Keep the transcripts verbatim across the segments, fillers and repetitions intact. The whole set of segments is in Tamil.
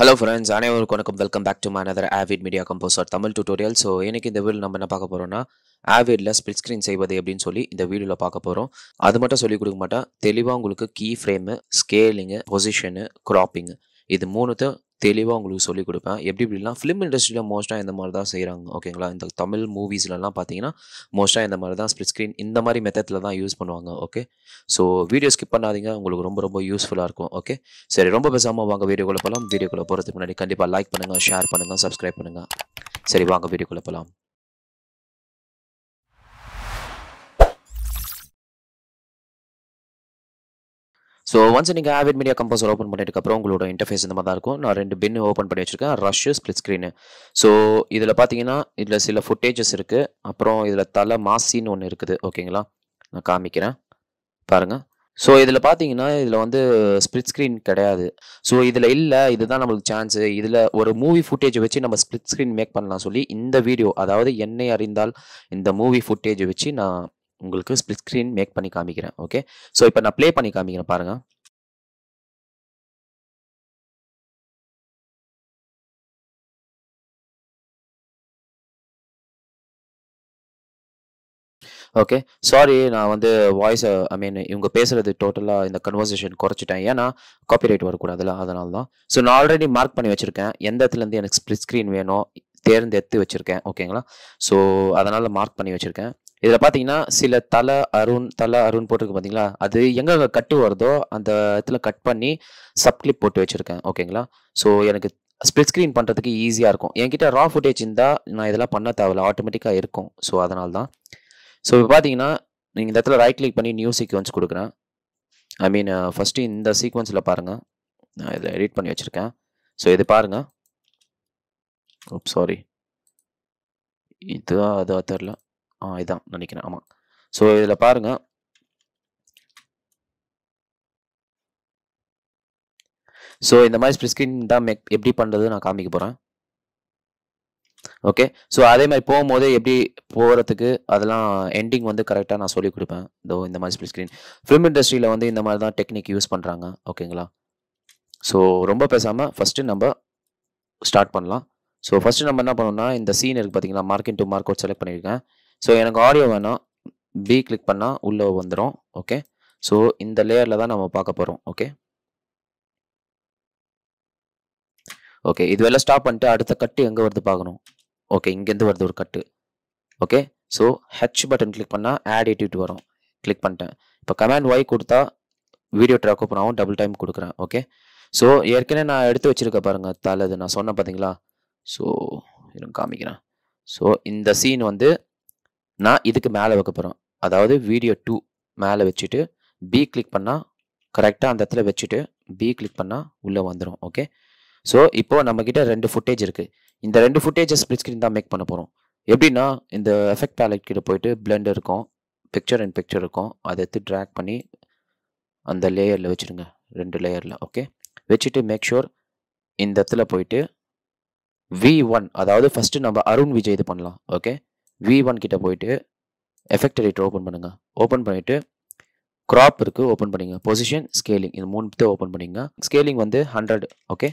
Hello friends, அனைவருக்கும் வணக்கம். Welcome back to my another Avid Media Composer Tamil tutorial. So இன்னைக்கு இந்த வீடியோ நம்ம என்ன பார்க்க போறோம்னா ஆவிட்ல ஸ்பிளிட் ஸ்க்ரீன் செய்வது எப்படின்னு சொல்லி இந்த வீடியோவில் பார்க்க போகிறோம். அது மட்டும் சொல்லிக் கொடுக்க மாட்டேன், தெளிவாக உங்களுக்கு key frame, scaling, position, cropping இது மூணுத்தை தெளிவாக உங்களுக்கு சொல்லிக் கொடுப்பேன். எப்படி இப்படிலாம் ஃபிலிம் இண்டஸ்ட்ரியில் மோஸ்ட்டாக இந்த மாதிரி தான் செய்கிறாங்க. ஓகேங்களா, இந்த தமிழ் மூவிஸ்லலாம் பார்த்தீங்கன்னா மோஸ்ட்டாக இந்த மாதிரி தான் ஸ்பிளிட் ஸ்க்ரீன் இந்த மாதிரி மெத்தடில் தான் யூஸ் பண்ணுவாங்க. ஓகே, ஸோ வீடியோ ஸ்கிப் பண்ணாதீங்க, உங்களுக்கு ரொம்ப ரொம்ப யூஸ்ஃபுல்லாக இருக்கும். ஓகே, சரி, ரொம்ப பேசாமல் வாங்க வீடியோக்குள்ளே போகலாம். வீடியோக்குள்ளே போகிறதுக்கு முன்னாடி கண்டிப்பாக லைக் பண்ணுங்கள், ஷேர் பண்ணுங்கள், சப்ஸ்கிரைப் பண்ணுங்கள். சரி, வாங்க வீடியோக்குள்ளே போகலாம். ஸோ ஒன்ஸ் நீங்கள் ஆவிட் மீடியா கம்போசர் ஓப்பன் பண்ணிட்டுக்கப்புறம் உங்களோட இன்டர்ஃபேஸ் இந்த மாதிரி தான் இருக்கும். நான் ரெண்டு பின் ஓப்பன் பண்ணி வச்சுருக்கேன், ரஷ், ஸ்பிளிட் ஸ்க்ரீனு. ஸோ இதில் பார்த்தீங்கன்னா இதில் சில ஃபுட்டேஜஸ் இருக்குது, அப்புறம் இதில் தலை மாசின்னு ஒன்று இருக்குது. ஓகேங்களா, நான் காமிக்கிறேன் பாருங்கள். ஸோ இதில் பார்த்தீங்கன்னா இதில் வந்து ஸ்பிளிட் ஸ்க்ரீன் கிடையாது. ஸோ இதில் இல்லை, இதுதான் நம்மளுக்கு சான்ஸு. இதில் ஒரு மூவி ஃபுட்டேஜை வச்சு நம்ம ஸ்பிளிட் ஸ்க்ரீன் மேக் பண்ணலாம் சொல்லி இந்த வீடியோ, அதாவது என்னை அறிந்தால் இந்த மூவி ஃபுட்டேஜை வச்சு நான் உங்களுக்கு ஸ்பிளிட் ஸ்க்ரீன் மேக் பண்ணி காமிக்கிறேன். ஓகே, ஸோ இப்போ நான் ப்ளே பண்ணி காமிக்கிறேன் பாருங்கள். ஓகே, சாரி, நான் வந்து வாய்ஸை ஐ மீன் இவங்க பேசுகிறது டோட்டலாக இந்த கன்வர்சேஷன் குறைச்சிட்டேன், ஏன்னா காப்பிரைட் வரக்கூடாதுல்ல, அதனால தான். ஸோ நான் ஆல்ரெடி மார்க் பண்ணி வச்சுருக்கேன் எந்த இடத்துலேருந்து எனக்கு ஸ்பிளிட் ஸ்க்ரீன் வேணும் தேர்ந்தெடுத்து வச்சுருக்கேன். ஓகேங்களா, ஸோ அதனால் மார்க் பண்ணி வச்சுருக்கேன். இதில் பார்த்தீங்கன்னா சில தலை அருண் தலை அருண் போட்டிருக்கு பார்த்தீங்களா, அது எங்கே கட்டு வருதோ அந்த இடத்துல கட் பண்ணி சப்கிளிப் போட்டு வச்சுருக்கேன். ஓகேங்களா, ஸோ எனக்கு ஸ்பிளிட் ஸ்க்ரீன் பண்ணுறதுக்கு ஈஸியாக இருக்கும். என்கிட்ட ரா ஃபுட்டேஜ் இருந்தால் நான் இதெல்லாம் பண்ண தேவையில்ல, ஆட்டோமேட்டிக்காக இருக்கும். ஸோ அதனால தான். ஸோ இப்போ பார்த்தீங்கன்னா நீங்கள் இந்த இடத்துல ரைட் கிளிக் பண்ணி நியூ சீக்வன்ஸ் கொடுக்குறேன். ஐ மீன் ஃபஸ்ட்டு இந்த சீக்வன்ஸில் பாருங்கள், நான் இதில் எடிட் பண்ணி வச்சுருக்கேன். ஸோ இது பாருங்கள். ஓப் சாரி, இதுதான் அதுவாக தெரில, ஆ இதான் நினைக்கிறேன், ஆமாம். ஸோ இதில் பாருங்கள், ஸோ இந்த மாதிரி ஸ்பிளிட் ஸ்க்ரீன் தான் மேக் எப்படி பண்ணுறது நான் காமிக்க போகிறேன். ஓகே, ஸோ அதே மாதிரி போகும்போது எப்படி போகிறதுக்கு அதெல்லாம் எண்டிங் வந்து கரெக்டாக நான் சொல்லிக் கொடுப்பேன். இதோ இந்த மாதிரி ஸ்பிளிட் ஸ்க்ரீன் ஃபிலிம் இண்டஸ்ட்ரியில் வந்து இந்த மாதிரி தான் டெக்னிக் யூஸ் பண்ணுறாங்க. ஓகேங்களா, ஸோ ரொம்ப பேசாமல் ஃபஸ்ட்டு நம்ம ஸ்டார்ட் பண்ணலாம். ஸோ ஃபஸ்ட்டு நம்ம என்ன பண்ணோம்னா இந்த சீன் இருக்குது பார்த்தீங்களா, mark in to mark out select பண்ணியிருக்கேன். ஸோ எனக்கு ஆடியோ வேணாம், பி கிளிக் பண்ணால் உள்ளே வந்துடும். ஓகே, ஸோ இந்த லேயரில் தான் நம்ம பார்க்க போகிறோம். ஓகே ஓகே இது வெல்லாம் ஸ்டாப் பண்ணிட்டு அடுத்த கட்டு எங்கே வருது பார்க்கணும். ஓகே, இங்கேருந்து வருது ஒரு cut. Okay, so H button click பண்ணால் ஆட் எடிட் வரும், கிளிக் பண்ணிட்டேன். இப்போ கமாண்ட் ஒய் கொடுத்தா வீடியோ ட்ராக் ஓப்பன் ஆகும், டபுள் டைம் கொடுக்குறேன். ஓகே, ஸோ ஏற்கனவே நான் எடுத்து வச்சுருக்க பாருங்கள் தலை, அது நான் சொன்னேன் பார்த்தீங்களா. ஸோ எனக்கு காமிக்கிறேன். ஸோ இந்த சீன் வந்து நான் இதுக்கு மேலே வைக்க போகிறேன், அதாவது வீடியோ டூ மேலே வச்சுட்டு பி கிளிக் பண்ணால் கரெக்டாக அந்த இடத்துல வச்சுட்டு பி கிளிக் பண்ணால் உள்ளே வந்துடும். ஓகே, ஸோ இப்போது நம்மக்கிட்ட ரெண்டு ஃபுட்டேஜ் இருக்குது. இந்த ரெண்டு ஃபுட்டேஜை ஸ்பிளிட் ஸ்க்ரீன் தான் மேக் பண்ண போகிறோம். எப்படின்னா இந்த எஃபெக்ட் பேலட் கிட்ட போயிட்டு பிளெண்ட் இருக்கும், பிக்சர் அண்ட் பிக்சர் இருக்கும், அதை எடுத்து ட்ராக் பண்ணி அந்த லேயரில் வச்சுருங்க, ரெண்டு லேயரில். ஓகே, வச்சுட்டு மேக் ஷூர் இந்த இடத்துல போயிட்டு வி ஒன், அதாவது ஃபஸ்ட்டு நம்ம அருண் விஜய் இது பண்ணலாம். ஓகே, வி ஒன் கிட்ட போயிட்டு எஃபெக்ட் எடிட்டர் ஓப்பன் பண்ணுங்கள். ஓப்பன் பண்ணிவிட்டு க்ராப் இருக்குது, ஓப்பன் பண்ணிங்க. பொசிஷன், ஸ்கேலிங், இது மூணுத்தை ஓப்பன் பண்ணிங்க. ஸ்கேலிங் வந்து ஹண்ட்ரட். ஓகே,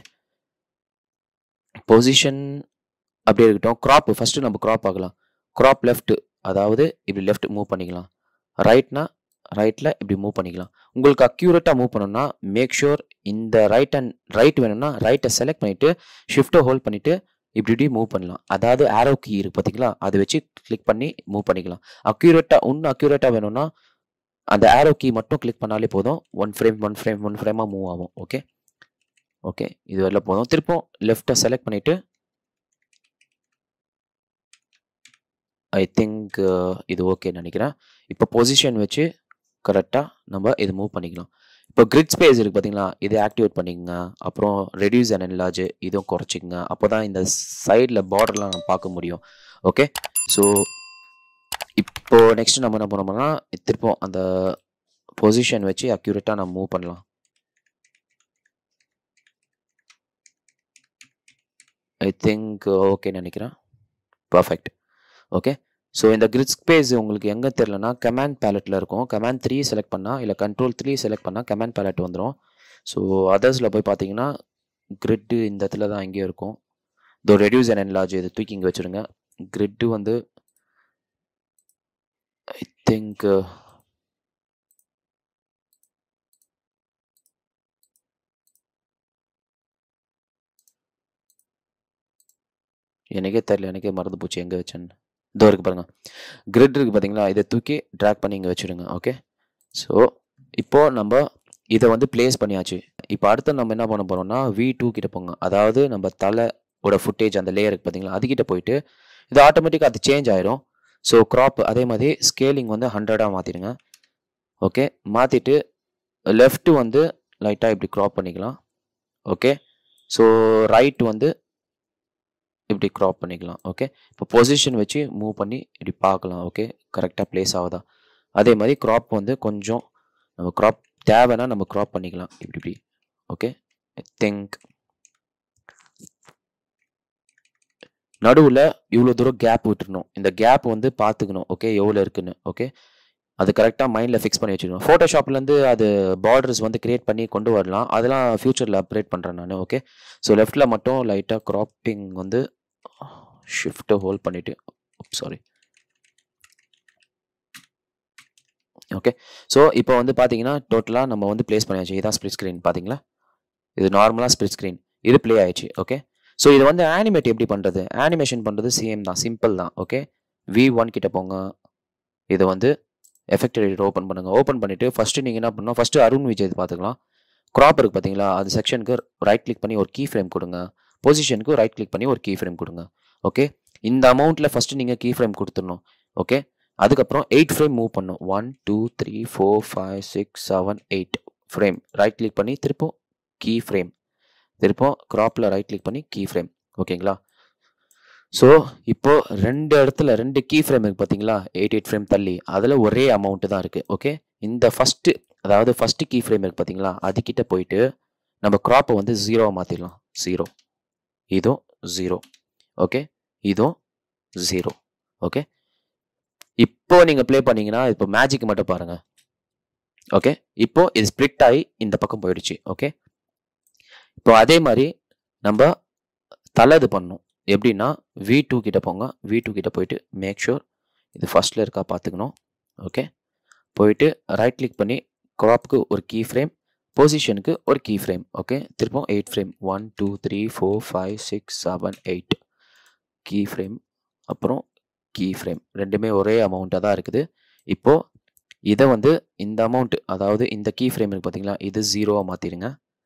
பொசிஷன் அப்படியே இருக்கட்டும். க்ராப் ஃபஸ்ட்டு நம்ம க்ராப் ஆகலாம். க்ராப் லெஃப்ட், அதாவது இப்படி லெஃப்ட் மூவ் பண்ணிக்கலாம். ரைட்னா ரைட்டில் இப்படி மூவ் பண்ணிக்கலாம். உங்களுக்கு அக்யூரேட்டாக மூவ் பண்ணணும்னா மேக் ஷூர் இந்த ரைட் அண்ட் ரைட் வேணும்னா ரைட்டை செலக்ட் பண்ணிவிட்டு ஷிஃப்ட்டை ஹோல்ட் பண்ணிவிட்டு இப்படி இப்படி மூவ் பண்ணலாம். அதாவது ஆரோ கீ இருக்குது பார்த்தீங்களா, அதை வச்சு கிளிக் பண்ணி மூவ் பண்ணிக்கலாம். அக்யூரேட்டாக இன்னும் அக்யூரேட்டாக வேணும்னா அந்த ஆரோ கீ மட்டும் கிளிக் பண்ணாலே போதும், one frame one frame one ஃப்ரேமாக மூவ் ஆகும். ஓகே ஓகே இது வரல போதும். திருப்பம் லெஃப்ட்டை செலக்ட் பண்ணிவிட்டு ஐ திங்க் இது ஓகேன்னு நினைக்கிறேன். இப்போ பொசிஷன் வச்சு கரெக்டாக நம்ம இது மூவ் பண்ணிக்கலாம். இப்போ கிரிட் ஸ்பேஸ் இருக்குது பார்த்தீங்களா, இது ஆக்டிவேட் பண்ணிக்கங்க. அப்புறம் ரெடியூஸ் அண்ட் என்லார்ஜ் இதுவும் குறைச்சிக்கங்க, அப்போ தான் இந்த சைடில் பார்டர்லாம் நம்ம பார்க்க முடியும். ஓகே, ஸோ இப்போது நெக்ஸ்ட் நம்ம என்ன பண்ணோம்னா திருப்போம் அந்த பொசிஷன் வச்சு அக்யூரேட்டாக நம்ம மூவ் பண்ணலாம். ஐ திங்க் ஓகேன்னு நினைக்கிறேன். பர்ஃபெக்ட். ஓகே, ஸோ இந்த கிரிட் ஸ்பேஸ் உங்களுக்கு எங்கே தெரிலனா கமாண்ட் பேலட்டில் இருக்கும். கமாண்ட் த்ரீ செலக்ட் பண்ணால் இல்லை கண்ட்ரோல் த்ரீ செலக்ட் பண்ணால் கமாண்ட் பேலட் வந்துடும். ஸோ அதர்ஸில் போய் பார்த்தீங்கன்னா கிரிட்டு இந்த இடத்துல தான் எங்கேயும் இருக்கும். இதோ ரெடியூஸ் அண்ட் என்லார்ஜ் இது தூக்கி இங்கே வச்சுருங்க. கிரிட்டு வந்து ஐ திங்க் எனக்கே தெரியல, எனக்கே மறந்து போச்சு எங்கே வச்சேன்னு. இதோ இருக்குது பாருங்கள், கிரிட் இருக்குது பார்த்தீங்களா, இதை தூக்கி ட்ராக் பண்ணி இங்கே வச்சுடுங்க. ஓகே, ஸோ இப்போது நம்ம இதை வந்து பிளேஸ் பண்ணியாச்சு. இப்போ அடுத்து நம்ம என்ன பண்ண போகிறோம்னா வி டூ கிட்ட போங்க. அதாவது நம்ம தலையோட ஃபுட்டேஜ் அந்த லேயருக்கு பார்த்தீங்களா அதுக்கிட்ட போயிட்டு இது ஆட்டோமேட்டிக்காக அது சேஞ்ச் ஆயிரும். ஸோ க்ராப் அதே மாதிரி ஸ்கேலிங் வந்து ஹண்ட்ரடாக மாற்றிடுங்க. ஓகே, மாற்றிட்டு லெஃப்ட்டு வந்து லைட்டாக இப்படி க்ராப் பண்ணிக்கலாம். ஓகே, ஸோ ரைட் வந்து இப்படி க்ராப் பண்ணிக்கலாம். ஓகே, இப்போ பொசிஷன் வச்சு மூவ் பண்ணி இப்படி பார்க்கலாம். ஓகே, கரெக்டாக ப்ளேஸ் ஆகுதா. அதே மாதிரி க்ராப் வந்து கொஞ்சம் நம்ம க்ராப் தேவைன்னா நம்ம க்ராப் பண்ணிக்கலாம் இப்படி இப்படி. ஓகே, ஐ திங்க் நடுவில் இவ்வளோ தூரம் கேப் விட்டுருணும். இந்த கேப் வந்து பார்த்துக்கணும். ஓகே, எவ்வளோ இருக்குன்னு. ஓகே, அது கரெக்டாக மைண்டில் ஃபிக்ஸ் பண்ணி வச்சுக்கணும். ஃபோட்டோஷாப்லேருந்து அது பார்டர்ஸ் வந்து க்ரியேட் பண்ணி கொண்டு வரலாம். அதெல்லாம் ஃப்யூச்சரில் அப்கிரேட் பண்ணுறேன் நான். ஓகே, ஸோ லெஃப்ட்டில் மட்டும் லைட்டாக க்ராப்பிங் வந்து ஷிஃப்ட்டை ஹோல்ட் பண்ணிவிட்டு சாரி. ஓகே, ஸோ இப்போ வந்து பார்த்தீங்கன்னா டோட்டலாக நம்ம வந்து ப்ளேஸ் பண்ணியாச்சு. இதான் ஸ்ப்ளிட் ஸ்க்ரீன் பார்த்தீங்களா, இது நார்மலாக ஸ்ப்ளிட் ஸ்க்ரீன், இது ப்ளே ஆயிடுச்சு. ஓகே, ஸோ இது வந்து ஆனிமேட் எப்படி பண்ணுறது, ஆனிமேஷன் பண்ணுறது சேம் தான், சிம்பிள் தான். ஓகே, வி ஒன் கிட்ட போங்க. இதை வந்து எஃபெக்ட் எடிட்டர் ஓப்பன் பண்ணுங்கள். ஓப்பன் பண்ணிவிட்டு ஃபஸ்ட்டு நீங்கள் என்ன பண்ணணும், ஃபஸ்ட்டு அருண் விஜய் பார்த்துக்கலாம். க்ராப் இருக்குது பார்த்தீங்களா, அது செக்ஷனுக்கு ரைட் கிளிக் பண்ணி ஒரு கீ ஃப்ரேம் கொடுங்க. பொசிஷனுக்கு ரைட் கிளிக் பண்ணி ஒரு கீ ஃப்ரேம் கொடுங்க. ஓகே, இந்த அமௌண்ட்டில் ஃபஸ்ட்டு நீங்கள் கீ ஃப்ரேம் கொடுத்துடணும். ஓகே, அதுக்கப்புறம் எயிட் ஃப்ரேம் மூவ் பண்ணும். One two three four five six seven eight frame right click பண்ணி திருப்போம் கீ ஃப்ரேம், திருப்போம் க்ராப்பில் ரைட் கிளிக் பண்ணி கீ ஃப்ரேம். ஓகேங்களா, ஸோ இப்போ ரெண்டு இடத்துல ரெண்டு கீ ஃப்ரேம் இருக்குது பார்த்தீங்களா, எயிட் எயிட் ஃப்ரேம் தள்ளி அதில் ஒரே அமௌண்ட்டு தான் இருக்குது. ஓகே, இந்த ஃபஸ்ட்டு அதாவது ஃபஸ்ட்டு கீ ஃப்ரேம் இருக்குது பார்த்தீங்களா, அதுக்கிட்ட போயிட்டு நம்ம க்ராப்பை வந்து ஜீரோவை மாற்றிடலாம். ஜீரோ, இதுவும் ஜீரோ. ஓகே, இதுவும் ஜீரோ. ஓகே, இப்போ நீங்கள் ப்ளே பண்ணீங்கன்னா இப்போ மேஜிக் மட்டும் பாருங்கள். ஓகே, இப்போ இது ஸ்ப்ளிட் ஆகி இந்த பக்கம் போயிடுச்சு. ஓகே, இப்போ அதே மாதிரி நம்ம தலை இது பண்ணணும். எப்படின்னா வி டூ கிட்ட போங்க. வி டூ கிட்ட போயிட்டு மேக் ஷூர் இது ஃபர்ஸ்ட்ல இருக்கா பார்த்துக்கணும். ஓகே, போயிட்டு ரைட் கிளிக் பண்ணி க்ராப்புக்கு ஒரு கீ ஃப்ரேம், பொசிஷனுக்கு ஒரு கீ ஃப்ரேம். ஓகே, திருப்பம் eight frame, one two three four five six seven eight key frame, அப்புறம் கீ ஃப்ரேம் ரெண்டுமே ஒரே அமௌண்ட்டாக தான் இருக்குது. இப்போது இதை வந்து இந்த அமௌண்ட் அதாவது இந்த கீ ஃப்ரேம் இருக்குது பார்த்தீங்களா, இது ஜீரோவாக மாற்றிடுங்க.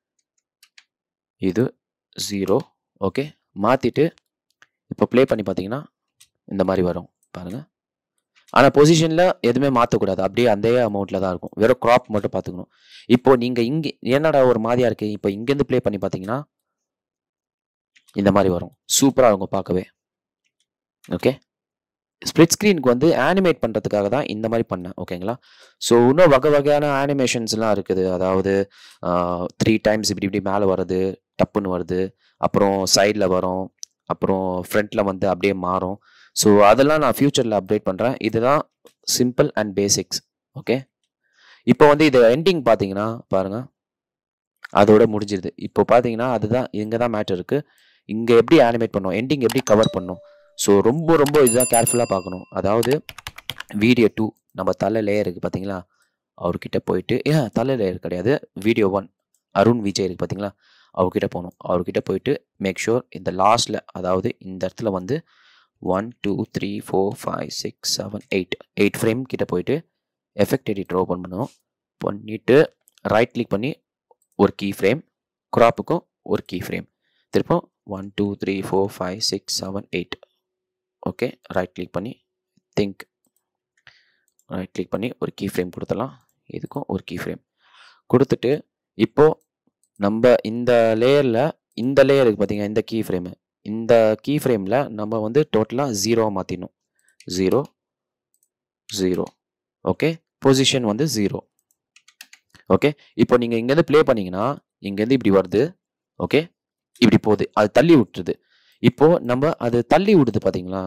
இது ஜீரோ. ஓகே, மாற்றிட்டு இப்போ ப்ளே பண்ணி பார்த்தீங்கன்னா இந்த மாதிரி வரும் பாருங்கள். ஆனால் பொசிஷனில் எதுவுமே மாற்றக்கூடாது, அப்படியே அந்த அமௌண்ட்டில் தான் இருக்கும். வெறும் க்ராப் மட்டும் பார்த்துக்கணும். இப்போது நீங்கள் இங்கே என்னடா ஒரு மாதிரியாக இருக்குது, இப்போ இங்கேருந்து ப்ளே பண்ணி பார்த்தீங்கன்னா இந்த மாதிரி வரும். சூப்பராக இருக்கும் பார்க்கவே. ஓகே, ஸ்ப்ளிட் ஸ்க்ரீனுக்கு வந்து ஆனிமேட் பண்ணுறதுக்காக தான் இந்த மாதிரி பண்ணேன். ஓகேங்களா, ஸோ இன்னும் வகை வகையான ஆனிமேஷன்ஸ்லாம் இருக்குது. அதாவது த்ரீ டைம்ஸ் இப்படி இப்படி மேலே வருது, டப்புன்னு வருது, அப்புறம் சைடில் வரும், அப்புறம் ஃப்ரண்ட்டில் வந்து அப்படியே மாறும். ஸோ அதெல்லாம் நான் ஃப்யூச்சரில் அப்டேட் பண்ணுறேன். இதுதான் சிம்பிள் அண்ட் பேசிக்ஸ். ஓகே, இப்போ வந்து இது எண்டிங் பார்த்தீங்கன்னா பாருங்கள், அதோட முடிஞ்சிருது. இப்போ பார்த்தீங்கன்னா அதுதான் இங்கே தான் மேட்டர் இருக்குது. இங்கே எப்படி ஆனிமேட் பண்ணணும், எண்டிங் எப்படி கவர் பண்ணணும். ஸோ ரொம்ப ரொம்ப இதுதான் கேர்ஃபுல்லாக பார்க்கணும். அதாவது வீடியோ டூ நம்ம தலை லேயர் இருக்குது பார்த்தீங்களா, அவர்கிட்ட போயிட்டு ஏன் தலை லேயர் கிடையாது, வீடியோ ஒன் அருண் விஜய் இருக்குது பார்த்தீங்களா, அவர்கிட்ட போகணும். அவர்கிட்ட போயிட்டு மேக் ஷூர் இந்த லாஸ்ட்டில் அதாவது இந்த இடத்துல வந்து one two three four five six seven eight eight frame கிட்ட போயிட்டு எஃபெக்ட் எடிட்டர் ஓப்பன் பண்ணணும். பண்ணிவிட்டு ரைட் கிளிக் பண்ணி ஒரு கீ ஃப்ரேம், க்ராப்புக்கும் ஒரு கீ ஃப்ரேம், திருப்பம் one two three four five six seven eight. Okay, right click பண்ணி திங்க் ரைட் கிளிக் பண்ணி ஒரு கீ ஃப்ரேம் கொடுத்துடலாம். இதுக்கும் ஒரு கீ ஃப்ரேம் கொடுத்துட்டு இப்போது நம்ம இந்த லேயரில் இந்த லேயருக்கு பார்த்தீங்கன்னா இந்த கீ ஃப்ரேமு இந்த கீ ஃப்ரேமில் நம்ம வந்து டோட்டலாக ஜீரோவை மாற்றிடணும். Zero zero. ஓகே, பொசிஷன் வந்து ஜீரோ. ஓகே, இப்போ நீங்கள் இங்கேருந்து ப்ளே பண்ணிங்கன்னா இங்கேருந்து இப்படி வருது. ஓகே, இப்படி போகுது, அது தள்ளி விட்டுருது. இப்போது நம்ம அது தள்ளி விடுது பார்த்தீங்களா,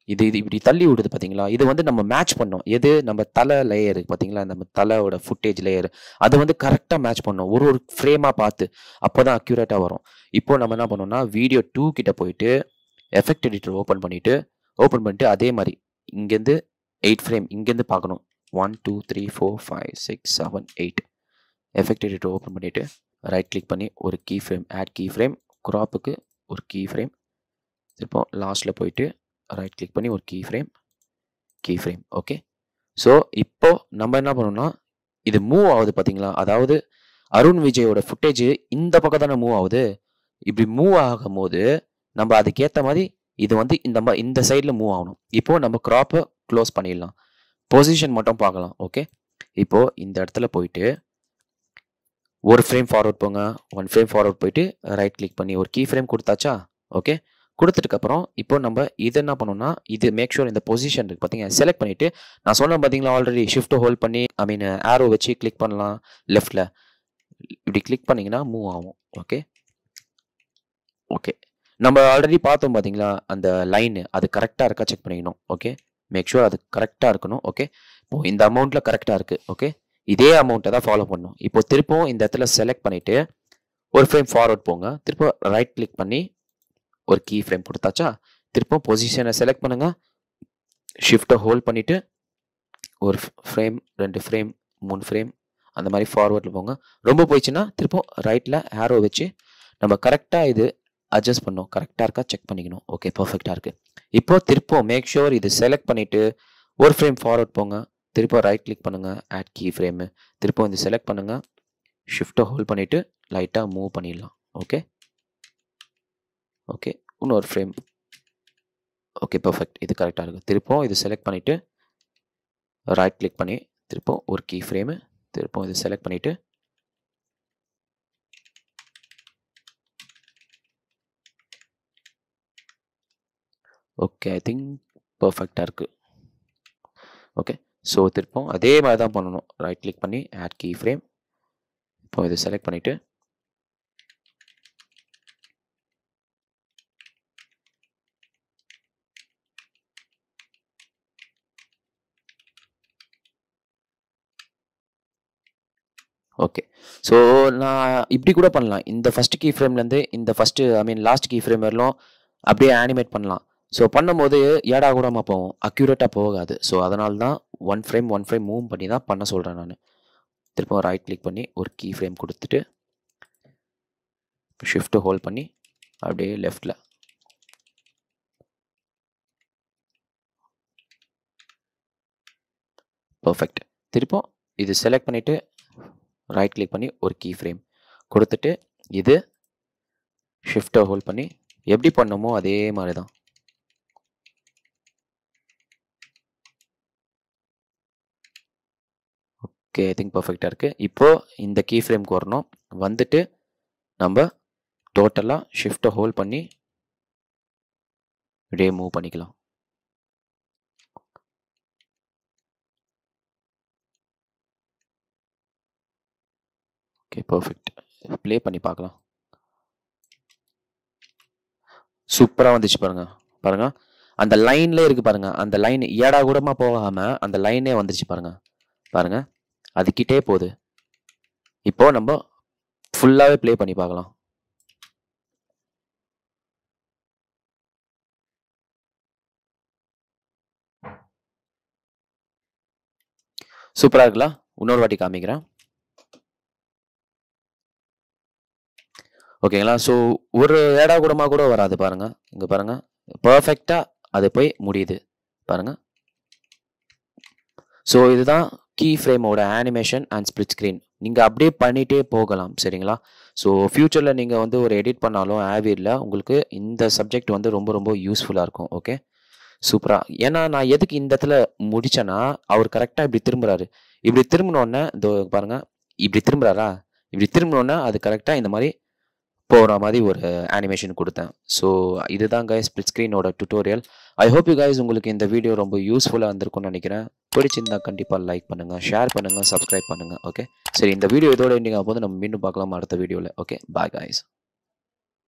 இது இது இப்படி தள்ளி விடுது பார்த்தீங்களா? இது வந்து நம்ம மேட்ச் பண்ணோம். எது நம்ம தலை லேயர் பார்த்தீங்களா? நம்ம தலையோட ஃபுட்டேஜ் லேயர் அதை வந்து கரெக்டாக மேட்ச் பண்ணோம். ஒரு ஒரு ஃப்ரேமாக பார்த்து அப்போ தான் அக்யூரேட்டாக வரும். இப்போ நம்ம என்ன பண்ணோம்னா வீடியோ டூ கிட்ட போயிட்டு எஃபெக்ட் எடிட்டர் ஓப்பன் பண்ணிவிட்டு ஓப்பன் பண்ணிட்டு அதே மாதிரி இங்கேருந்து எயிட் ஃப்ரேம் இங்கேருந்து பார்க்கணும். One two three four five six seven eight effect editor open பண்ணிவிட்டு ரைட் கிளிக் பண்ணி ஒரு key frame add key frame க்ராப்புக்கு ஒரு கீ ஃப்ரேம் இப்போ லாஸ்ட்டில் போயிட்டு ரைட் கிளிக் பண்ணி ஒரு key frame key frame okay. So இப்போ நம்ம என்ன பண்ணோம்னா இது மூவ் ஆகுது பார்த்தீங்களா? அதாவது அருண் விஜயோட ஃபுட்டேஜ் இந்த பக்கம் தானே மூவ் ஆகுது. இப்படி மூவ் ஆகும் போது நம்ம அதுக்கேற்ற மாதிரி இது வந்து இந்த மாதிரி இந்த சைடில் மூவ் ஆகணும். இப்போது நம்ம க்ராப்பை க்ளோஸ் பண்ணிடலாம். பொசிஷன் மட்டும் பார்க்கலாம் ஓகே. இப்போது இந்த இடத்துல போயிட்டு ஒரு ஃப்ரேம் ஃபார்வர்ட் போங்க. ஒன் ஃப்ரேம் ஃபார்வர்ட் போயிட்டு ரைட் கிளிக் பண்ணி ஒரு கீ ஃப்ரேம் கொடுத்தாச்சா ஓகே. கொடுத்துட்டுக்கப்புறம் இப்போ நம்ம இது என்ன பண்ணோம்னா இது மேக் ஷூர் இந்த பொசிஷன் இருக்குது பார்த்தீங்க செலக்ட் பண்ணிவிட்டு நான் சொன்னேன் பார்த்தீங்களா ஆல்ரெடி ஷிஃப்ட் ஹோல்ட் பண்ணி ஐ மீன் ஆரோ வச்சு கிளிக் பண்ணலாம் லெஃப்டில் இப்படி கிளிக் பண்ணிங்கன்னா மூவ் ஆகும் ஓகே. ஓகே நம்ம ஆல்ரெடி பார்த்தோம் பார்த்தீங்களா அந்த லைனு அது கரெக்டாக இருக்கா செக் பண்ணிக்கணும் ஓகே. மேக் ஷூர் அது கரெக்டாக இருக்கணும் ஓகே. இப்போ இந்த அமௌண்ட்டில் கரெக்டாக இருக்குது ஓகே. இதே அமௌண்ட்டை தான் ஃபாலோ பண்ணணும். இப்போ திருப்பவும் இந்த இடத்துல செலக்ட் பண்ணிவிட்டு ஒரு ஃப்ரேம் ஃபார்வர்ட் போங்க. திருப்ப ரைட் கிளிக் பண்ணி ஒரு கீ ஃப்ரேம் கொடுத்தாச்சா திருப்பம் பொசிஷனை செலக்ட் பண்ணுங்கள். ஷிஃப்ட்டை ஹோல்ட் பண்ணிவிட்டு ஒரு ஃப்ரேம் ரெண்டு ஃப்ரேம் மூணு ஃப்ரேம் அந்த மாதிரி ஃபார்வர்டில் போங்க. ரொம்ப போயிடுச்சுன்னா திருப்பம் ரைட்டில் ஆரோ வச்சு நம்ம கரெக்டாக இது அட்ஜஸ்ட் பண்ணோம். கரெக்டாக இருக்கா செக் பண்ணிக்கணும் ஓகே. பர்ஃபெக்டாக இருக்குது. இப்போ திருப்பம் மேக் ஷூர் இது செலக்ட் பண்ணிவிட்டு ஒரு ஃப்ரேம் ஃபார்வர்ட் போங்க. திருப்பம் ரைட் கிளிக் பண்ணுங்கள் ஆட் கீ ஃப்ரேமு திருப்பம் இது செலக்ட் பண்ணுங்கள். ஷிஃப்ட்டை ஹோல்ட் பண்ணிவிட்டு லைட்டாக மூவ் பண்ணிடலாம் ஓகே. ஓகே இன்னொரு ஃப்ரேம் ஓகே பர்ஃபெக்ட். இது கரெக்டாக இருக்குது. திருப்பம் இது செலக்ட் பண்ணிவிட்டு ரைட் கிளிக் பண்ணி திருப்பம் ஒரு கீ ஃப்ரேமு திருப்பம் இது செலக்ட் பண்ணிவிட்டு ஓகே ஐ திங்க் பர்ஃபெக்டாக இருக்குது ஓகே. ஸோ திருப்பம் அதே மாதிரி தான் பண்ணணும். ரைட் கிளிக் பண்ணி ஆட் கீ ஃப்ரேம் இப்போ இது செலக்ட் பண்ணிவிட்டு ஓகே. ஸோ நான் இப்படி கூட பண்ணலாம். இந்த ஃபஸ்ட் கீ ஃப்ரேம்லேருந்து இந்த first I mean last key frame வரலாம் அப்படியே ஆனிமேட் பண்ணலாம். ஸோ பண்ணும்போது ஏடா கூடமா போகும் அக்யூரேட்டாக போகாது. ஸோ அதனால தான் one frame one frame move பண்ணி தான் பண்ண சொல்கிறேன் நான். திருப்பம் ரைட் கிளிக் பண்ணி ஒரு கீ ஃப்ரேம் கொடுத்துட்டு ஷிஃப்ட்டு ஹோல்ட் பண்ணி அப்படியே லெஃப்டில் பர்ஃபெக்ட். திருப்பம் இது செலக்ட் பண்ணிவிட்டு ரைட் கிளிக் பண்ணி ஒரு கீ ஃப்ரேம் கொடுத்துட்டு இது ஷிஃப்ட்டை ஹோல்ட் பண்ணி எப்படி பண்ணமோ அதே மாதிரி தான் ஓகே. ஐ திங்க் பர்ஃபெக்டாக இருக்குது. இப்போது இந்த கீ ஃப்ரேம்க்கு வரணும். வந்துட்டு நம்ம டோட்டலாக ஷிஃப்ட்டை ஹோல்ட் பண்ணி இப்படியே மூவ் பண்ணிக்கலாம். Okay perfect. ப்ளே பண்ணி பார்க்கலாம். சூப்பராக வந்துச்சு பாருங்கள் பாருங்கள் அந்த லைன்லேயே இருக்குது பாருங்கள். அந்த லைன் ஏடா கூடமா போகாமல் அந்த லைனே வந்துருச்சு பாருங்கள் பாருங்கள் அதுக்கிட்டே போகுது. இப்போ நம்ம ஃபுல்லாகவே ப்ளே பண்ணி பார்க்கலாம். சூப்பராக இருக்குல்ல? இன்னொரு வாட்டி காமிக்கிறேன் ஓகேங்களா? ஸோ ஒரு ஏடா கூடமாக கூட வராது பாருங்கள். இங்கே பாருங்கள் பர்ஃபெக்டாக அது போய் முடியுது பாருங்கள். ஸோ இதுதான் கீ ஃப்ரேமோட ஆனிமேஷன் அண்ட் ஸ்பிளிட் ஸ்க்ரீன். நீங்கள் அப்படியே பண்ணிகிட்டே போகலாம் சரிங்களா? ஸோ ஃப்யூச்சரில் நீங்கள் வந்து ஒரு எடிட் பண்ணாலும் ஆவியில் உங்களுக்கு இந்த சப்ஜெக்ட் வந்து ரொம்ப ரொம்ப யூஸ்ஃபுல்லாக இருக்கும் ஓகே. சூப்பராக. ஏன்னா நான் எதுக்கு இந்த இடத்துல முடித்தேன்னா அவர் கரெக்டாக இப்படி திரும்புகிறாரு. இப்படி திரும்பினோடனே இதோ பாருங்கள் இப்படி திரும்புகிறாரா இப்படி திரும்பினோடனே அது கரெக்டாக இந்த மாதிரி போகிற மாதிரி ஒரு அனிமேஷன் கொடுத்தேன். ஸோ இதுதான் கைஸ் ஸ்பிளிட் ஸ்க்ரீனோட tutorial. I hope you guys உங்களுக்கு இந்த வீடியோ ரொம்ப யூஸ்ஃபுல்லாக இருந்திருக்கும்னு நினைக்கிறேன். பிடிச்சிருந்தா கண்டிப்பாக லைக் பண்ணுங்கள், ஷேர் பண்ணுங்கள், சப்ஸ்கிரைப் பண்ணுங்கள் ஓகே. சரி இந்த வீடியோ இதோட எண்டிங் ஆகும்போது நம்ம மீண்டும் பார்க்கலாம் அடுத்த வீடியோவில் ஓகே. Bye guys.